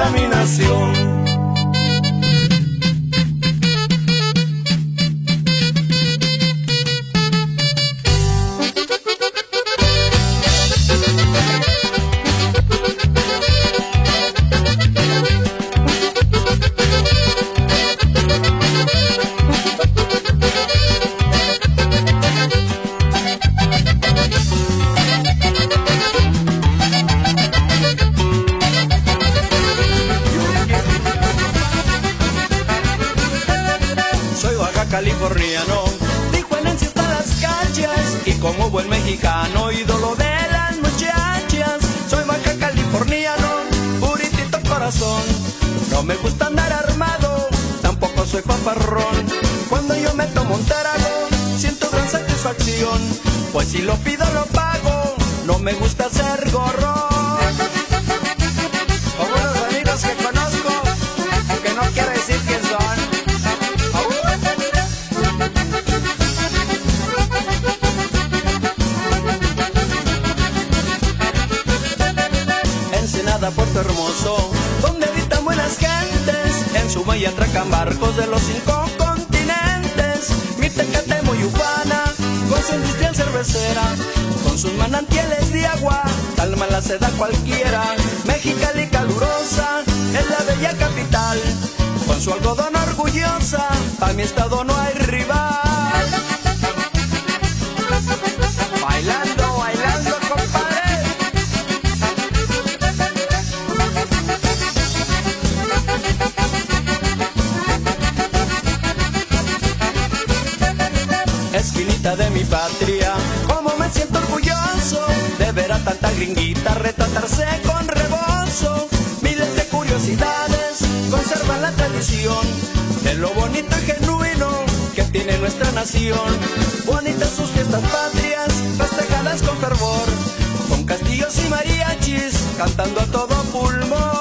contaminación. Californiano, dijo en encierta las calles, y como buen mexicano, ídolo de las muchachas. Soy baja californiano, puritito corazón, no me gusta andar armado, tampoco soy paparrón. Cuando yo me tomo un trago, siento gran satisfacción, pues si lo pido lo pago, no me gusta ser gorrón. Como los amigos que conozco, aunque no quiero decir quién son. Ensenada, Puerto Hermoso, donde habitan buenas gentes, en su bahía atracan barcos de los 5 continentes. Mi Tecate, Moyupana, con su industrial cervecera, con sus manantiales de agua, calma la sed a cualquiera. Mexicali calurosa, es la bella capital, con su algodón orgullosa, pa' mi estado no hay rival. Bailando, bailando, compadre. Esquinita de mi patria, como me siento orgulloso de ver a tanta gringuita retratarse con rebozo. Miles de curiosidades conservan la tradición de lo bonito y genuino que tiene nuestra nación. Bonitas sus fiestas patrias, festejadas con fervor, con castillos y mariachis, cantando a todo pulmón.